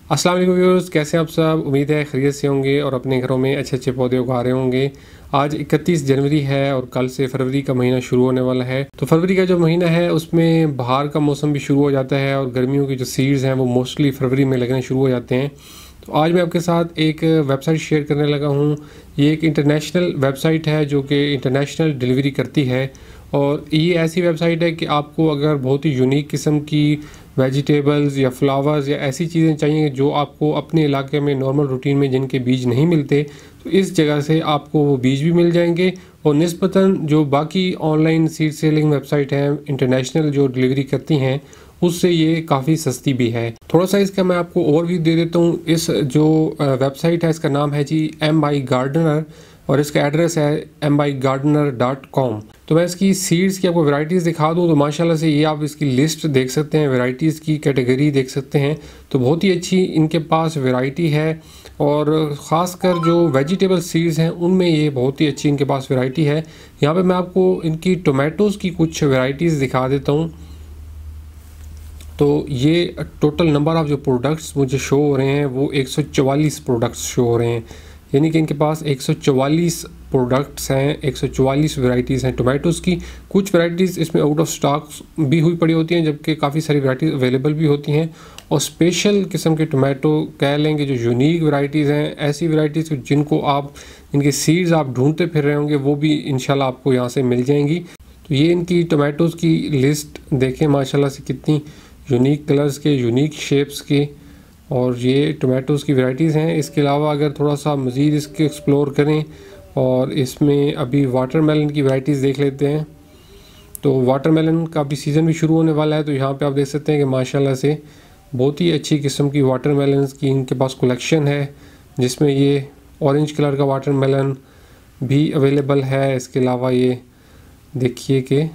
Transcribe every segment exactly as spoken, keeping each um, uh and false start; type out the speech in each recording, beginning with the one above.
अस्सलाम वालेकुम व्यूअर्स, कैसे हैं आप सब। उम्मीद है खैरियत से होंगे और अपने घरों में अच्छे अच्छे पौधे उगा रहे होंगे। आज इकतीस जनवरी है और कल से फरवरी का महीना शुरू होने वाला है। तो फरवरी का जो महीना है उसमें बाहर का मौसम भी शुरू हो जाता है और गर्मियों की जो सीड्स हैं वो मोस्टली फरवरी में लगने शुरू हो जाते हैं। तो आज मैं आपके साथ एक वेबसाइट शेयर करने लगा हूँ। ये एक इंटरनेशनल वेबसाइट है जो कि इंटरनेशनल डिलीवरी करती है और ये ऐसी वेबसाइट है कि आपको अगर बहुत ही यूनिक किस्म की वेजिटेबल्स या फ्लावर्स या ऐसी चीज़ें चाहिए जो आपको अपने इलाके में नॉर्मल रूटीन में जिनके बीज नहीं मिलते, तो इस जगह से आपको वो बीज भी मिल जाएंगे और निस्बतन जो बाकी ऑनलाइन सीड सेलिंग वेबसाइट हैं इंटरनेशनल जो डिलीवरी करती हैं उससे ये काफ़ी सस्ती भी है। थोड़ा सा इसका मैं आपको ओवरव्यू दे देता हूँ। इस जो वेबसाइट है इसका नाम है जी एम आई गार्डनर और इसका एड्रेस है M I Gardener dot com. तो मैं इसकी सीड्स की आपको वैरायटीज़ दिखा दूँ तो माशाल्लाह से ये आप इसकी लिस्ट देख सकते हैं, वैरायटीज़ की कैटेगरी देख सकते हैं। तो बहुत ही अच्छी इनके पास वैरायटी है और ख़ासकर जो वेजिटेबल सीड्स हैं उनमें ये बहुत ही अच्छी इनके पास वैरायटी है। यहाँ पे मैं आपको इनकी टोमेटोज़ की कुछ वैरायटीज़ दिखा देता हूँ। तो ये टोटल नंबर ऑफ़ जो प्रोडक्ट्स मुझे शो हो रहे हैं वो एक सौ चवालीस प्रोडक्ट्स शो हो रहे हैं, यानी कि इनके पास एक सौ चवालीस प्रोडक्ट्स हैं, एक सौ चवालीस वैरायटीज़ हैं टोमेटोज़ की। कुछ वैरायटीज़ इसमें आउट ऑफ स्टॉक भी हुई पड़ी होती हैं जबकि काफ़ी सारी वैरायटीज़ अवेलेबल भी होती हैं। और स्पेशल किस्म के टोमेटो कह लेंगे जो यूनिक वैरायटीज़ हैं, ऐसी वैरायटीज़ जिनको आप इनके सीड्स आप ढूंढते फिर रहे होंगे वो भी इंशाल्लाह आपको यहाँ से मिल जाएंगी। तो ये इनकी टोमेटोज़ की लिस्ट देखें माशाल्लाह से कितनी यूनिक कलर्स के, यूनिक शेप्स के, और ये टोमेटोज़ की वैरायटीज़ हैं। इसके अलावा अगर थोड़ा सा मज़ीद इसके एक्सप्लोर करें और इसमें अभी वाटरमेलन की वैरायटीज़ देख लेते हैं। तो वाटरमेलन का भी सीज़न भी शुरू होने वाला है। तो यहाँ पे आप देख सकते हैं कि माशाल्लाह से बहुत ही अच्छी किस्म की वाटरमेलन्स की इनके पास कलेक्शन है जिसमें ये ऑरेंज कलर का वाटरमेलन भी अवेलेबल है। इसके अलावा ये देखिए कि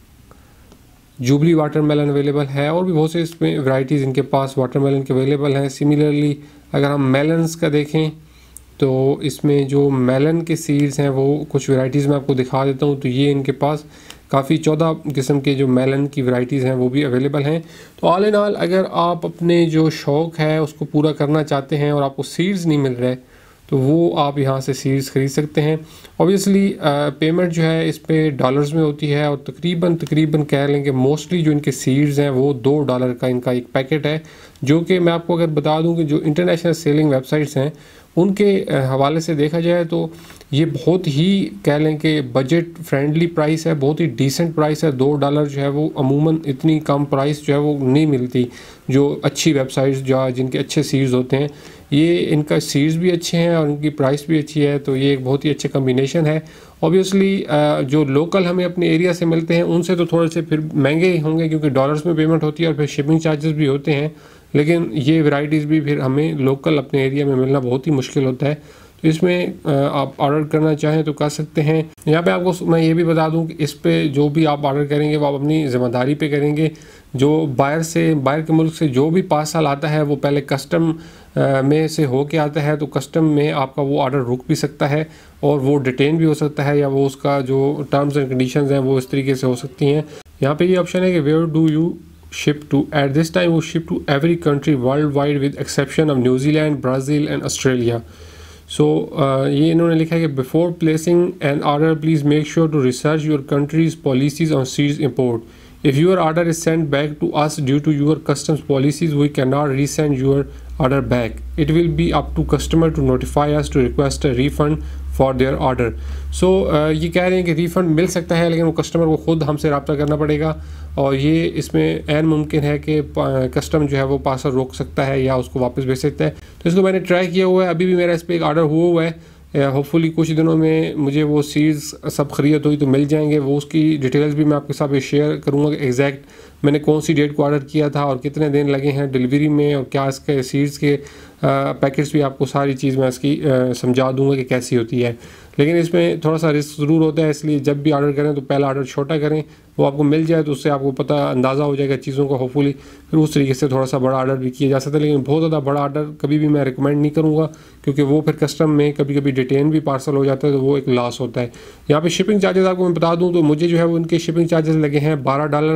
जुबली वाटरमेलन अवेलेबल है और भी बहुत से इसमें वैरायटीज़ इनके पास वाटरमेलन के अवेलेबल हैं। सिमिलरली अगर हम मेलन्स का देखें तो इसमें जो मेलन के सीड्स हैं वो कुछ वैरायटीज़ मैं आपको दिखा देता हूँ। तो ये इनके पास काफ़ी चौदह किस्म के जो मेलन की वैरायटीज़ हैं वो भी अवेलेबल हैं। तो ऑल इन ऑल अगर आप अपने जो शौक़ है उसको पूरा करना चाहते हैं और आपको सीड्स नहीं मिल रहे तो वो आप यहाँ से सीड्स ख़रीद सकते हैं। ऑब्वियसली पेमेंट जो है इस पे डॉलर्स में होती है और तकरीबन तकरीबन कह लेंगे मोस्टली जो इनके सीड्स हैं वो दो डॉलर का इनका एक पैकेट है, जो कि मैं आपको अगर बता दूं कि जो इंटरनेशनल सेलिंग वेबसाइट्स हैं उनके हवाले से देखा जाए तो ये बहुत ही कह लें कि बजट फ्रेंडली प्राइस है, बहुत ही डिसेंट प्राइस है। दो डॉलर जो है वो अमूमन इतनी कम प्राइस जो है वो नहीं मिलती जो अच्छी वेबसाइट्स जो जिनके अच्छे सीड्स होते हैं। ये इनका सीड्स भी अच्छे हैं और इनकी प्राइस भी अच्छी है, तो ये एक बहुत ही अच्छे कम्बिनेशन है। ऑब्वियसली जो लोकल हमें अपने एरिया से मिलते हैं उनसे तो थोड़े से फिर महंगे ही होंगे क्योंकि डॉलर्स में पेमेंट होती है और फिर शिपिंग चार्जेस भी होते हैं, लेकिन ये वैरायटीज़ भी फिर हमें लोकल अपने एरिया में मिलना बहुत ही मुश्किल होता है। तो इसमें आप ऑर्डर करना चाहें तो कर सकते हैं। यहाँ पे आपको मैं ये भी बता दूँ कि इस पे जो भी आप ऑर्डर करेंगे वो आप अपनी ज़िम्मेदारी पे करेंगे। जो बाहर से बाहर के मुल्क से जो भी पार्सल आता है वो पहले कस्टम में से हो के आता है, तो कस्टम में आपका वो ऑर्डर रुक भी सकता है और वो डिटेन भी हो सकता है या वो उसका जो टर्म्स एंड कंडीशंस हैं वो इस तरीके से हो सकती हैं। यहाँ पे ये ऑप्शन है कि where do you ship to. At this time वो ship to every country world wide with exception of New Zealand, Brazil and Australia. So ये इन्होंने लिखा है कि before placing an order please make sure to research your country's policies on seeds import. If your order is sent back to us due to your customs policies, we cannot resend your order back. It will be up to customer to notify us to request a refund for their order. So uh, ये कह रहे हैं कि refund मिल सकता है लेकिन वो customer को ख़ुद हमसे रब्ता करना पड़ेगा और ये इसमें ऐन मुमकिन है कि कस्टम जो है वो पार्सल रोक सकता है या उसको वापस भेज सकता है। तो इसको मैंने ट्राई किया हुआ है, अभी भी मेरा इस पर एक ऑर्डर हुआ हुआ है। होपफुली कुछ दिनों में मुझे वो सीड्स सब खरीद हुई तो मिल जाएंगे। वो उसकी डिटेल्स भी मैं आपके साथ शेयर करूंगा कि एग्जैक्ट मैंने कौन सी डेट को ऑर्डर किया था और कितने दिन लगे हैं डिलीवरी में और क्या इसके सीड्स के पैकेट्स भी आपको सारी चीज़ मैं इसकी समझा दूंगा कि कैसी होती है। लेकिन इसमें थोड़ा सा रिस्क ज़रूर होता है, इसलिए जब भी ऑर्डर करें तो पहला ऑर्डर छोटा करें, वो आपको मिल जाए तो उससे आपको पता अंदाज़ा हो जाएगा चीज़ों का। होपफुली फिर उस तरीके से थोड़ा सा बड़ा ऑर्डर भी किया जा सकता है, लेकिन बहुत ज़्यादा बड़ा ऑर्डर कभी भी मैं रिकमेंड नहीं करूँगा क्योंकि वो फिर कस्टम में कभी कभी डिटेन भी पार्सल हो जाता है तो वो एक लॉस होता है। यहाँ पर शिपिंग चार्जेस आपको मैं बता दूँ तो मुझे जो है वो उनके शिपिंग चार्जेस लगे हैं बारह डॉलर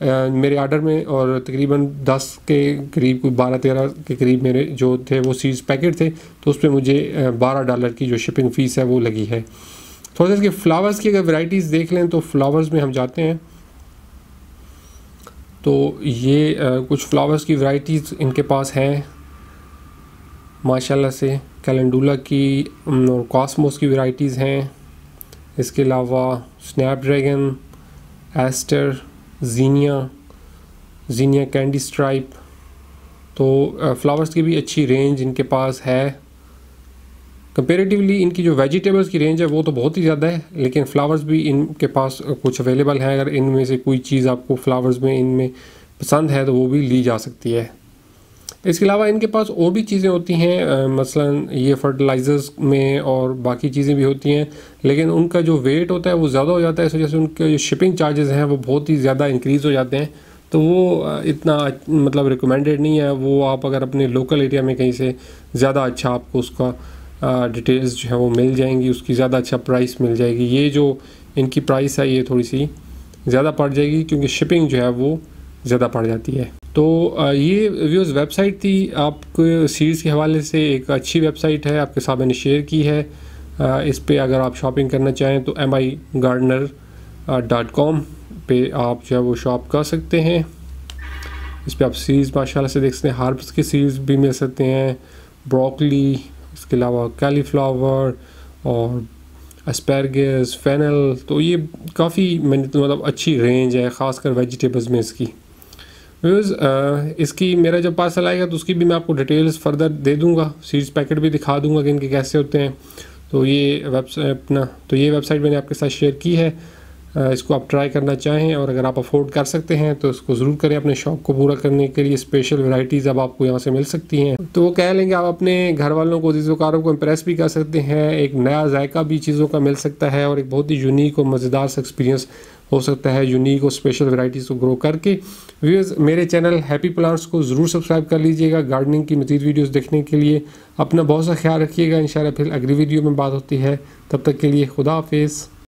मेरे आर्डर में, और तकरीबन दस के करीब, कोई बारह तेरह के करीब मेरे जो थे वो सीड्स पैकेट थे, तो उस पर मुझे बारह डॉलर की जो शिपिंग फ़ीस है वो लगी है। थोड़ा सा इसके फ्लावर्स की अगर वैरायटीज़ देख लें तो फ्लावर्स में हम जाते हैं तो ये आ, कुछ फ्लावर्स की वैरायटीज़ इनके पास हैं माशाल्लाह से। कैलेंडुला की और कॉस्मोस की वैरायटीज़ हैं। इसके अलावा snapdragon, aster, zinnia zinnia candy stripe, तो फ्लावर्स की भी अच्छी रेंज इनके पास है। कंपेरेटिवली इनकी जो वेजिटेबल्स की रेंज है वो तो बहुत ही ज़्यादा है, लेकिन फ्लावर्स भी इनके पास कुछ अवेलेबल है। अगर इनमें से कोई चीज़ आपको फ्लावर्स में इनमें पसंद है तो वो भी ली जा सकती है। इसके अलावा इनके पास और भी चीज़ें होती हैं, मसलन ये फर्टिलाइज़र्स में और बाकी चीज़ें भी होती हैं, लेकिन उनका जो वेट होता है वो ज़्यादा हो जाता है, इस वजह से उनके जो शिपिंग चार्जेस हैं वो बहुत ही ज़्यादा इंक्रीज़ हो जाते हैं, तो वो इतना मतलब रिकमेंडेड नहीं है। वो आप अगर अपने लोकल एरिया में कहीं से ज़्यादा अच्छा आपको उसका डिटेल्स जो है वो मिल जाएंगी, उसकी ज़्यादा अच्छा प्राइस मिल जाएगी। ये जो इनकी प्राइस है ये थोड़ी सी ज़्यादा पड़ जाएगी क्योंकि शिपिंग जो है वो ज़्यादा पड़ जाती है। तो ये व्यूज़ वेबसाइट थी आपको सीरीज़ के हवाले से, एक अच्छी वेबसाइट है, आपके साथ मैंने शेयर की है। इस पे अगर आप शॉपिंग करना चाहें तो M I Gardener dot com पे आप जो है वो शॉप कर सकते हैं। इस पे आप सीरीज़ माशाल्लाह से देख सकते हैं, हार्ब्स की सीरीज़ भी मिल सकते हैं, ब्रोकली, इसके अलावा कैलीफ्लावर और एस्पैरगस, फेनल, तो ये काफ़ी मैंने तो मतलब अच्छी रेंज है, ख़ासकर वेजिटेबल्स में इसकी। व्यूज़ इसकी मेरा जब पार्सल आएगा तो उसकी भी मैं आपको डिटेल्स फर्दर दे दूंगा, सीरीज़ पैकेट भी दिखा दूंगा कि इनके कैसे होते हैं। तो ये वेबसाइट अपना तो ये वेबसाइट मैंने आपके साथ शेयर की है, इसको आप ट्राई करना चाहें और अगर आप अफोर्ड कर सकते हैं तो इसको ज़रूर करें। अपने शौक़ को पूरा करने के लिए स्पेशल वैरायटीज़ अब आपको यहाँ से मिल सकती हैं, तो वो कह लेंगे आप अपने घर वालों को, अज़ीज़ोकारों को इम्प्रेस भी कर सकते हैं। एक नया जायका भी चीज़ों का मिल सकता है और एक बहुत ही यूनिक और मज़ेदार सा एक्सपीरियंस हो सकता है यूनिक और स्पेशल वैरायटीज़ को ग्रो करके। व्यूअर्स मेरे चैनल हैप्पी प्लांट्स को ज़रूर सब्सक्राइब कर लीजिएगा गार्डनिंग की मज़ीद वीडियोस देखने के लिए। अपना बहुत सा ख्याल रखिएगा। इंशाल्लाह फिर अगली वीडियो में बात होती है, तब तक के लिए खुदा हाफिज़।